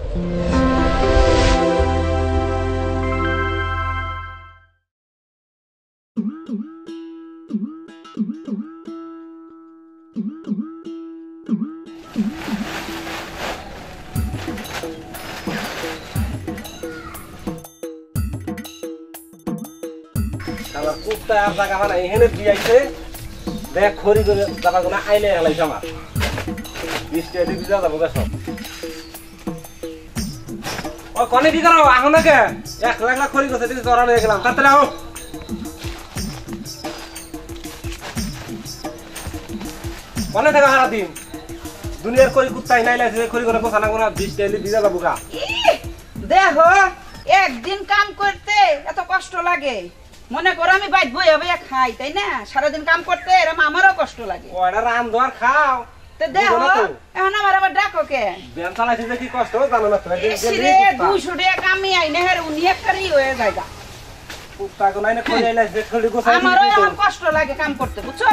আমার কুত্তা আর জায়গা মানে এখানে দিয়াইছে দেখ খড়ি করে জায়গা কোনো আইলে হেলাইছে আমার বৃষ্টি এদিকে ভিজা যাবো সব ও কনে কি করো আহ না কে এক লাখ লাখ খড়ি করছে দিকে জড়ানো হয়ে গেলাম তাড়াতাড়ি আহ কনে থেকে হারা দিন দুনিয়ার খড়ি কুত্তাই নাই লাইছে খড়ি করে পোষা না কোনো বৃষ্টি এদিকে ভিজা যাবো গা দেখো একদিন কাম করতে এত কষ্ট লাগে মনে করো আমি বাইট বই হবে খাই তাই না সারাদিন কাম করতে এরকম আমারও কষ্ট লাগে ওটা রান দোয়ার খাও তো দেখো এখন আমার আবার ডাকো কে ব্যান চালাইছে যে কি কষ্ট জানো না তো রে 200 টাকা কামি আইনে হের উনি একটারই হয়ে যায়গা কুত্তা গো নাইনে কই লাইছে খড়ি গোছাই আমারও এখন কষ্ট লাগে কাম করতে বুঝছো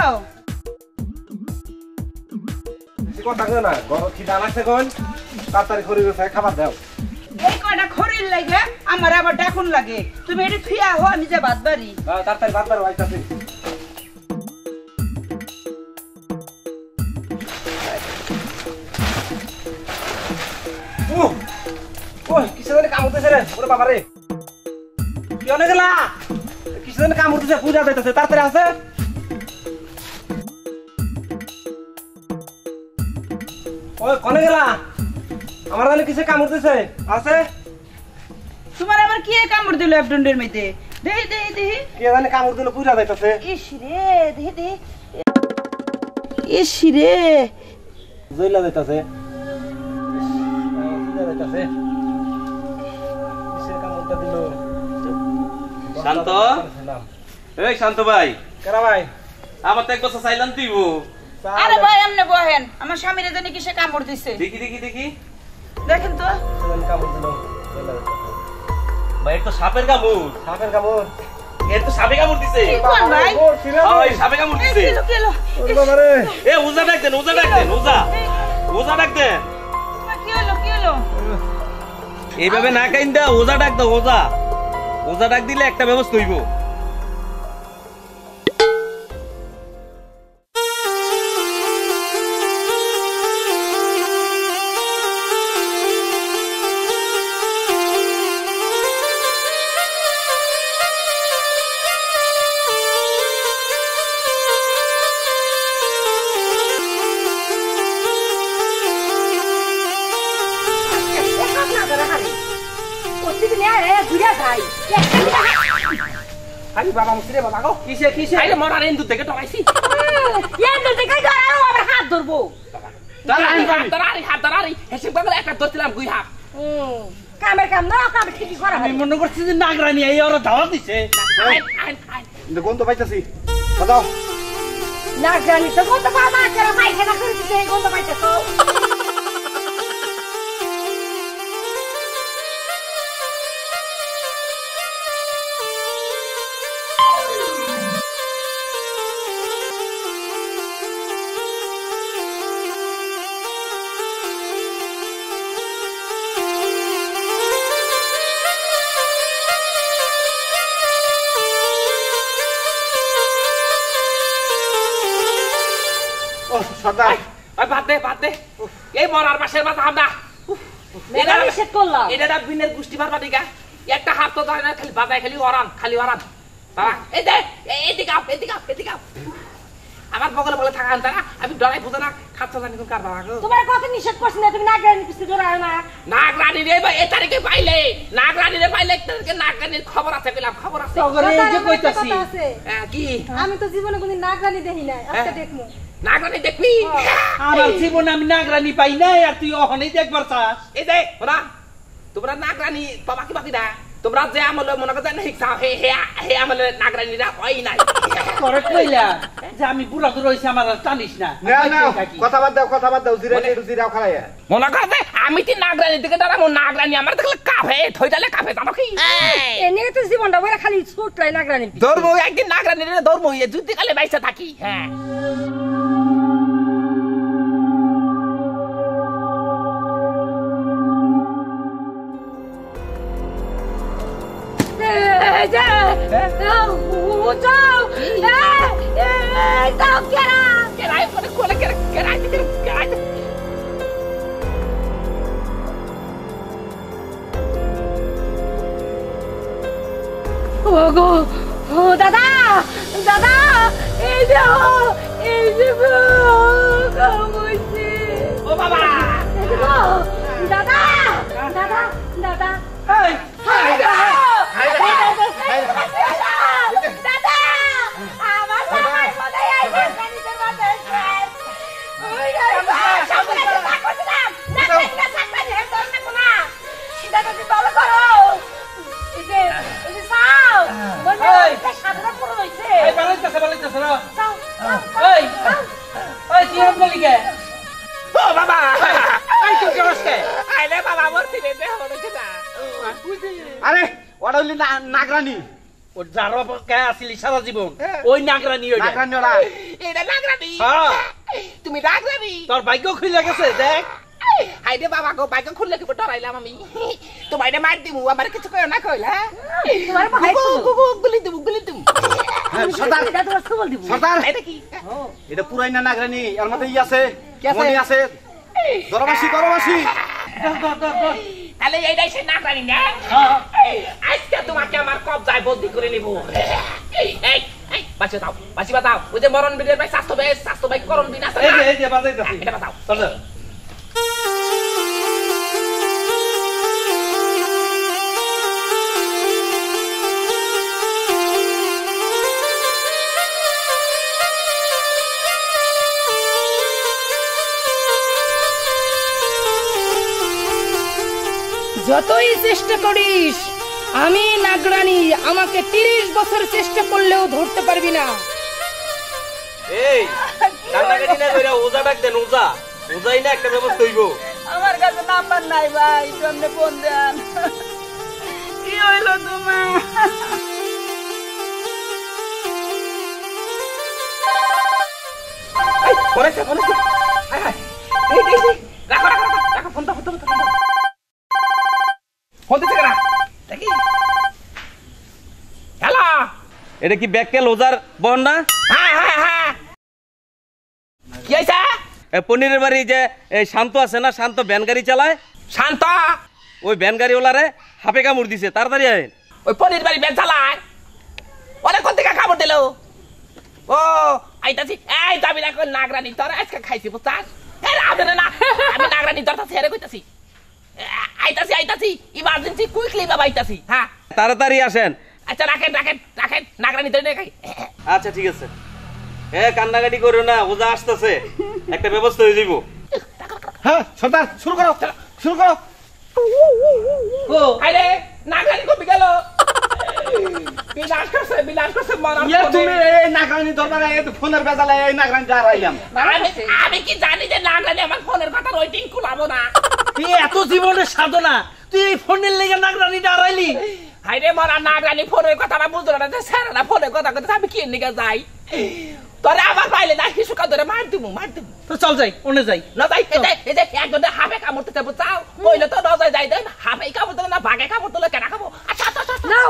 কথা কই না গরম খিদা লাগছে কোন তাড়াতাড়ি খড়ি গোছাই খাবার দাও এই কয়টা খড়ির লাগে আমার আবার ডাকুন লাগে তুমি এটি ফিয়া হো আমি যে ভাত বাড়ি তাড়াতাড়ি ভাত বাড়ি আইতাছি ওই কিসে জানি কাম হতেছে রে ওরে বাবা রে কি অনেক গেলা কিসে জানি কাম হতেছে পূজা যাইতেছে তাড়াতাড়ি আছে ওই কোনে গেলা আমার জানি কিসে কাম হতেছে আছে তোমার আবার কি কামড় দিল অ্যাবডন্ডের মধ্যে দেহি দেহি দেহি কি জানি কামড় দিল পূজা যাইতেছে ইস রে দেহি দেহি ইস রে জইলা যাইতেছে যাইতেছে কিসে কামড়টা দিল শান্ত এই শান্ত ভাই কেরা ভাই আমার তো এক বছর চাইলাম তুই আরে ভাই আমনে বহেন আমার স্বামীরে জানি কিসে কামড় দিছে দেখি দেখি দেখি দেখেন তো কামড় দিল জইলা যাইতেছে ভাই তো সাপের কামড় সাপের কামড় এর তো সাপে কামড় দিছে কি কোন ভাই ওই সাপে কামড় দিছে কিলো কিলো ওরে বাবা রে এ ওজা ডাক দেন ওজা ডাক দেন ওজা ওজা ডাক দেন কি হলো কি হলো এইভাবে না কাইন দা ওজা ডাক দাও ওজা ওজা ডাক দিলে একটা ব্যবস্থা হইব আরে বাবা মুসরে বাবা গো কিসে কিসে আরে মরার ইন্দু থেকে টকাইছি ইন্দু থেকে ধরাও আবার হাত ধরবো তারারি হাত তারারি হেসে পাগল একটা ধরছিলাম গুই হাত কামের কাম না কাম ঠিকই করা আমি মনে করছি যে নাগরানি এই ওরা দাওয়াত দিছে দেখুন তো পাইতাছি দাও না জানি তো কত বাবা কেন পায়খানা করতেছে এই গন্ধ পাইতেছো সর্দার ওই বাদ দে এই মরার পাশের মাথা আমরা এটা নিষেধ করলাম এটা বিনের গোষ্ঠী মারবা দিগা একটা হাত তো ধরে না খালি বাজায় খালি ওরান বাবা এই দে এদিকে আপ আমার বগলে বলে থাকা আনতা আমি ডরাই বুঝে না খাচ্ছ জানি কোন কার বাবা তোমার কত নিষেধ করছ না তুমি নাগরানি পিছে ধরায় না নাগরানি রে ভাই এই তারিখে পাইলে নাগরানি রে পাইলে তারিখে নাগরানির খবর আছে কইলাম খবর আছে তগরে এই যে কইতাছি কি আমি তো জীবনে কোনদিন নাগরানি দেখি নাই আজকে দেখমু নাগরানি দেখবি আমার জীবনে আমি নাগরানি পাই নাই আর তুই ওখানেই দেখবার চাস এই দে ওরা তোমরা নাগরানি বাবা কি বাকি দা তোমরা যে আমলে মনে করতে না শিখছাও হে আমলে নাগরানিরা হয় নাই করে কইলা যে আমি বুড়া তো রইছি আমার আর টানিস না না কথা বাদ দাও জিরাও খালাইয়া মনে করতে আমি কি নাগরানি দিকে দাঁড়াবো নাগরানি আমার দেখলে কাফে থইতালে কাফে জানো কি এনে তো জীবনটা বড় খালি ছোটলাই নাগরানি ধর্ম একদিন নাগরানি রে ধর্ম এই যুদ্ধ কালে বাইসা থাকি হ্যাঁ এই যে উঠাও এই দাও কেরা কেরাই করে কোলে কেরাই ওগো ও দাদা দাদা এই যে কামুইছে ও বাবা দাদা দাদা দাদা এই দাদা আমার বাবার মনে আইছে পানিতে মাঝে ওই সামনে না করছিলাম না সাকটা হে তোর না কোনা দাদা তুমি ভালো করো এই যে সাও বলে সাদা পুরো হইছে এই বালাইতাছে না সাও এই কি হল লিগে ও বাবা এই তুই করছকে আইলে বাবা মরতি রে দেহ হচ্ছে না আরে ওটা হইলি নাগরানি ও যারা কে আসিলি সারা জীবন ওই নাগরানি ওইটা নাগরানি ওরা এটা নাগরানি হ্যাঁ তুমি নাগরানি তোর ভাগ্য খুলে গেছে দেখ হাইরে বাবা গো বাইক খুললে কি ডরাইলাম আমি তোমার এটা মার দিমু আমার কিছু কই না কইলা তোমার ভাই গুলি দিমু সর্দার দাদা তোমার খবর দিব সর্দার এটা কি এটা পুরাই না নাগরানি এর মধ্যে আছে কি আছে? মনি আছে দরবাসি তাহলে এইটাই সে নাগরানি না আজকে তোমাকে আমার কবজায় বন্দি করে নিব এই বাঁচিয়ে দাও ওই যে মরণ বীরের ভাই স্বাস্থ্য ভাই করণ বিনা এই যে বাজাইতাছি এটা বাতাও চল যতই চেষ্টা করিস আমি নাগরানি আমাকে 30 বছর চেষ্টা করলেও ধরতে পারবি না এই কান্নাকাটি না কইরা ওজা ডাক দেন ওজাই না একটা ব্যবস্থা হইব আমার কাছে নাম্বার নাই ভাই সামনে ফোন দেন কি হইলো তোমার পরেছে রাখো ফোন দাও ফোন দিতে কেনা দেখি হ্যালো এটা কি ব্যাককেল ওজার বহন না হ্যাঁ কি হয়েছে পনিরের বাড়ি যে শান্ত আছে না শান্ত ভ্যান গাড়ি চালায় শান্ত ওই ভ্যান গাড়িওয়ালারে হাপে কামড় দিছে তাড়াতাড়ি আইন ওই পনির বাড়ি ব্যাগ চালায় অনেক কোন থেকে খাবার দিল ও আইতাছি এই যাবি না নাগরানি তোর আজকে খাইছি বুঝছাস আমি নাগরানি তোর ছেড়ে কইতাছি আইতাছি ইমার্জেন্সি কুইকলি বাবা আইতাছি হ্যাঁ তাড়াতাড়ি আসেন আচ্ছা রাখেন নাগরানি ধরে খাই আচ্ছা ঠিক আছে কান্নাকাটি করো না ওজা আসতেছে একটা ব্যবস্থা হয়ে যাইব হ্যাঁ সর্দার শুরু করো ও আরে নাগরানি কবি গেল বিলাস করছে মরার তুমি এই নাগরানি দরবারে ফোনের বেজালে এই নাগরানি দাঁড়াইলাম আমি কি জানি যে নাগরানি আমার ফোনের কথা ওইটিং কুলাবো না তুই এত জীবনের সাধনা তুই এই ফোনের লেগে নাগরানি দাঁড়াইলি হাইরে মরা নাগরানি ফোনের কথাটা বুঝলো না যে স্যার না ফোনের কথা কথা আমি কি নিকে যাই তোরে আবার পাইলে না কিছুকা ধরে মার দিমু তো চল যাই ওনে যাই না যাই এই যে একজন হাফে কামড়তে যাবো চাও বইলে তো নজায় যাই দেন হাফে কামড় দিলে না ভাগে কামড় দিলে কেনা খাবো আচ্ছা নাও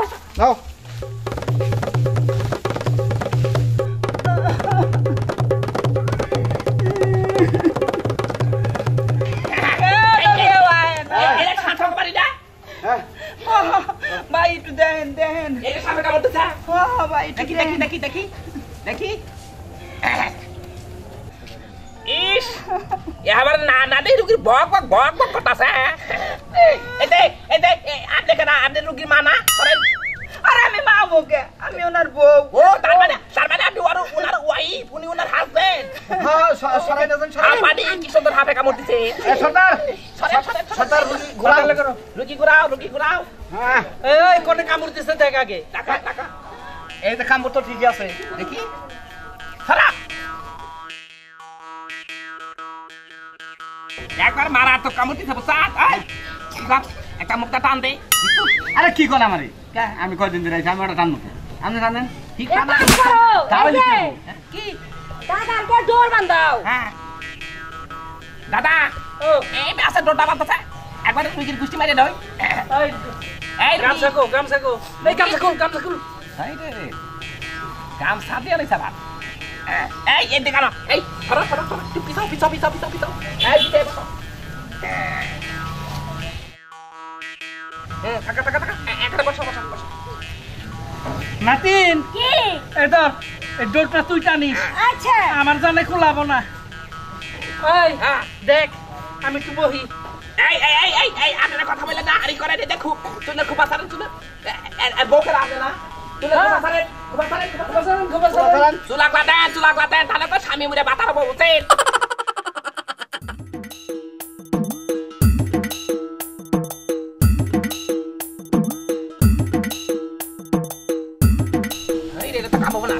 ভাই একটু দেখেন এটা সামনে কামড়তে চা ভাই একটু দেখি ইস এবার না দে রুগীর বক করতাছে এই দে আপনি কেন আপনি রুগীর মা না আরে আমি মা বউকে আমি ওনার বউ ও তার মানে আপনি ওনার ওয়াইফ উনি ওনার হাজবেন্ড হ্যাঁ সরাই না যান আপনি কি সুন্দর হাতে কামড় দিছে সর্দার রুগী ঘুরাও হ্যাঁ এই কোনে কামড় দিছে দেখ আগে টাকা এই তো কামড় তো ঠিক আছে দেখি খারাপ একবার মারা তো কামড় দিছে বুঝছাস একটা মুখটা টান দে আরে কি কোন আমারে আমি কয়দিন ধরে আইছি আমি ওটা টানবো আপনি জানেন ঠিক এক কাজ করো তাহলে কি দাদাকে ডোর বান্ধাও হ্যাঁ দাদা ও এই বেসে ডোটা বাঁধতে একবার রুগীর গুষ্টি মারে নয় এই গামছা কো এই গামছা কো এই রে গামছা দিয়ে আনিস আবার এই এদিকে কেন এই ফরা তুই পিছাও এই দিতে বসো থাকা একটা বসো নাতিন কি এই ধর এই ডোরটা তুই টানিস আচ্ছা আমার জানে খোলাবো না ওই হ্যাঁ দেখ আমি একটু বহি এই আপনারা কথা বলে না আরি করে দেখো তুই খুব আসারেন তুই বউকে রাখবে না তুই খুব আসারেন চুলা ক্লাতেন তাহলে তো স্বামী মুড়ে বাতার হবো বুঝছেন এটা তো খাবো না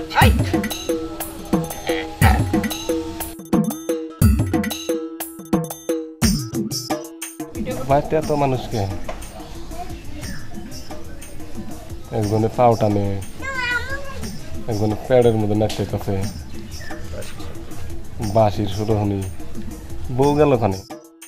মারতে এত মানুষকে একজনে পাও টানে একজনে প্যাডের মধ্যে নাচতেছে বাঁশির সুরহনি বউ গেল ওখানে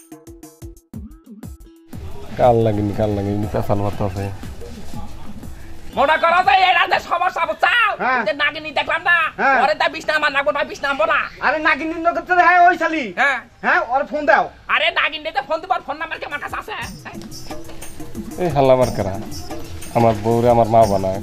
কাল লাগিনি পেছাল মারতে আছে মনে করো যে এই রাতে সমস্যা বুঝছাও যে নাগিনী দেখলাম না ওরে তা বিছনা আমার নাগবো না বিছনা আনবো না আরে নাগিনীর নগদ তো হ্যাঁ ওই শালি হ্যাঁ ওর ফোন দাও আরে নাগিনীতে ফোন দিবার ফোন নাম্বার কি আমার কাছে আছে এই হাল্লা মার্কারা আমার বউরে আমার মা বানায়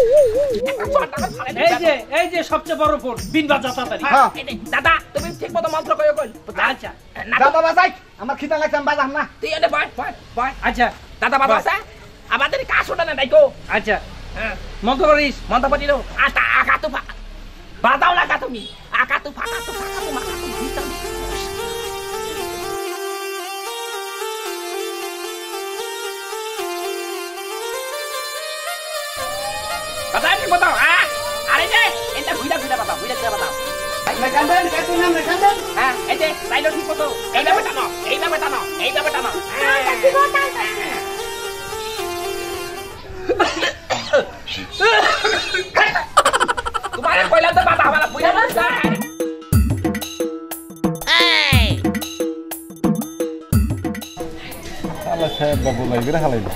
এই যে সবচেয়ে বড় ফোন বিন বাজা তাড়াতাড়ি দাদা তুমি ঠিক মতো মন্ত্র কইও কই আচ্ছা দাদা বাজাই আমার খিদা লাগছে আমি বাজাম না তুই এনে বয় আচ্ছা দাদা বাবা আছে আমাদের কাজ ওটা না দাইকো আচ্ছা মন্ত্র করিস মন্ত্র পড়িল আটা আকা তো বাদাও লাগা তুমি আকা তো ফাকা তো মাকা তো ভিতর বাদাই কি বাদাও আরে যে এটা ঘুরা বাদাও হ্যাঁ এই যে তাইলো ঠিক মতো এইটা বেটানো তোমার কইলা তো বাবা আমার বুঝা না আল্লাহ সাহেব বাবু লাগবে হালাইবে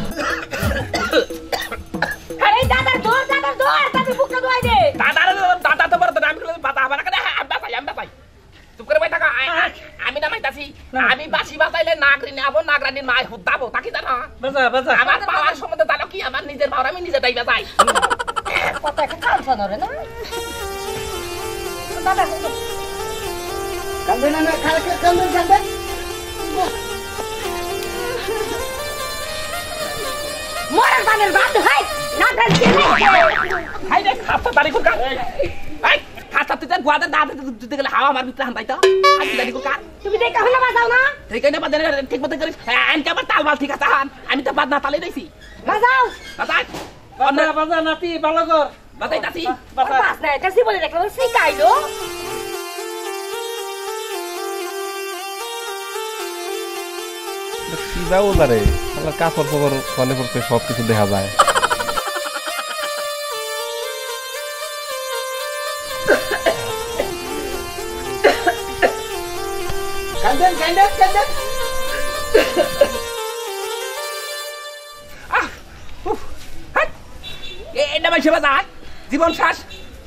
আরে দাদার দৌড় তাতে বুকে দোয়াই দে দাদা তো বড় আমি বাবা আমার কাছে আমি বাতাই চুপ করে বাইতা আমি না মাইতাছি আমি বাসি বাতাইলে নাগরিনী আবো নাগরানির মাই হুদ্দাবো তাকি জানা বাজা আমার পাওয়ার সম্বন্ধে জানো কি আমার নিজের পাওয়ার আমি নিজে দাইবা যাই কত একটা কাঁদছ নরে না দাদা কান্দে না কান্দে মরার বানের বাদ হাই না ঢালকে হাই রে খাতা তারি কোন কাজ এই খাতা তুই গুয়াতে দাদা দিতে গেলে হাওয়া আমার ভিতরে হান্দাই তো আই তারি কোন কাজ তুমি দেখে হলো বাজাও না ঠিক না বাদে ঠিক মতো করিস আনকে আবার তালবাল ঠিক আছে আমি তো বাদ না তালে দিছি বাজাও বাজা নাতি ভালো কর বাদাই তাছি বাস না কাছে বলে দেখো সেই কাইলো কি যাবো দারে কাপড় ফাপড় ফোনে পড়তে সব কিছু দেখা যায় কান্দে এটা মাইছে বাজার জীবন শ্বাস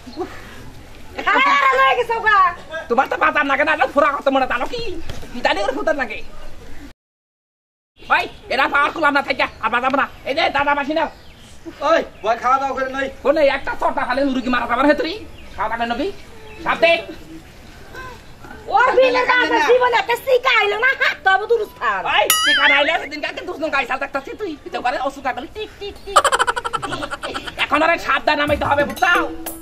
তোমার তো বাজার নাগে না ফুরা কত মনে জানো কি জানি ওর ফুটার লাগে ওই এরা পাওয়ার করলাম না থেকে আর বাজাবো না এই যে দাদা মাসি নাও ওই বয় খাওয়া দাওয়া করে নই কোনে একটা চটা খালে মুরগি মারা যাবার হেতরি খাওয়া দাওয়া নবি সাথে ওর বিলে দাদা জীবন একটা সিকা আইলো না তবে দুরুস্থান ওই ঠিকানা আইলে সেদিন কাকে দুসন গাইছা দেখতাছি তুই তো করে অসুকা গলি টিক টিক টিক এখন আর সাবধান নামাইতে হবে বুঝছাও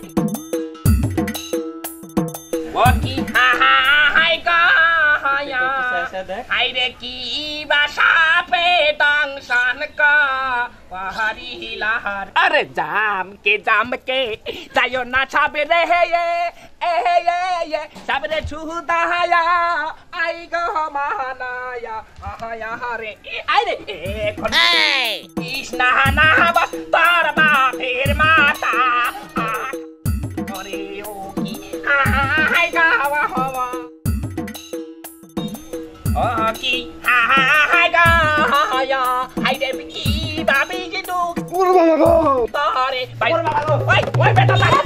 ওকি হা হা হাই কা হায়া হাই রে কি বাসা পে দংশন কা পাহাড়ি লাহার আরে জাম কে যাইও না ছাবে রে হে এ সাবরে ছুদায়া আই গো মানায়া আয়া রে আই রে এখন কৃষ্ণা না বাস তার বাপের মাতা ওরে ও কি আই গাওয়া হওয়া ও কি হাই গা মায়া হাইরে কি ভাবি কিন্তু ওরে বাবা গো তারে ভাই ওরে বাবা গো ওই বেটা লাগে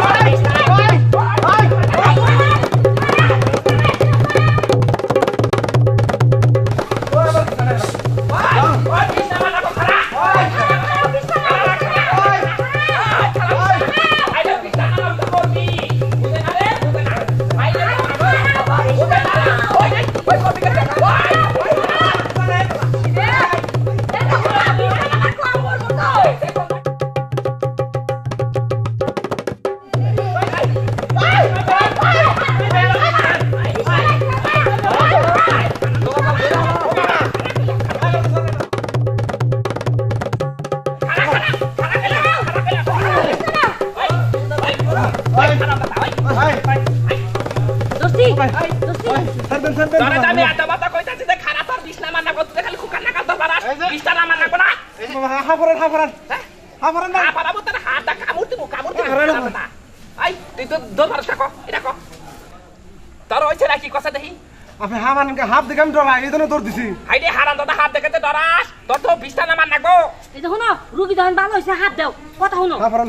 আমি আটা মাথা কইতাছি যে খারাপ আর বিছনা মানা করতে খালি খুকার না করতে পারাস বিছনা মানা কোনা হাফরান না পারাবো তোর হাতটা কামড় না আই তুই তো দোবার থাকো এটা কো তোর হইছে নাকি কথা দেখি আপনি হাফরানকে হাফ দেখে আমি ডরা এই জন্য দৌড় দিছি হাইডে হারান দাদা হাত দেখে ডরাস তোর তো বিছনা মানা গো এই দেখো না রুগী যখন ভালো হইছে হাত দাও কথা শুনো হাফরান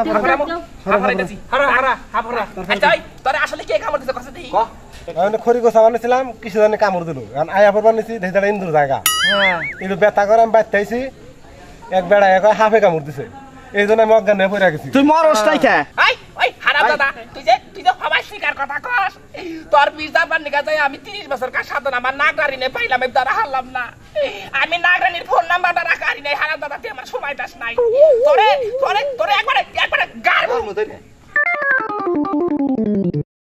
হাফরা আচ্ছা তোর আসলে কে কামড় দিতে কথা দেখি আমি খড়ি গোছা বানিয়েছিলাম কিছু জানি কামড় দিল কারণ আয়া পর বানিয়েছি দেখতে ইন্দুর জায়গা একটু ব্যথা করে আমি বাচ্চাইছি এক বেড়া এক হাফে কামড় দিছে এই জন্য আমি অজ্ঞান হয়ে পড়ে গেছি তুই মরস নাই কে ওই হারাম দাদা তুই যে সবাই স্বীকার কথা কস তোর বিছনা বান্নি গাছে আমি 30 বছর কার সাধন আমার নাগরানি নে পাইলাম আমি তারা হারলাম না আমি নাগরানির ফোন নাম্বারটা রাখারি নাই হারাম দাদা তুই আমার সময় দাস নাই তোরে একবারে গার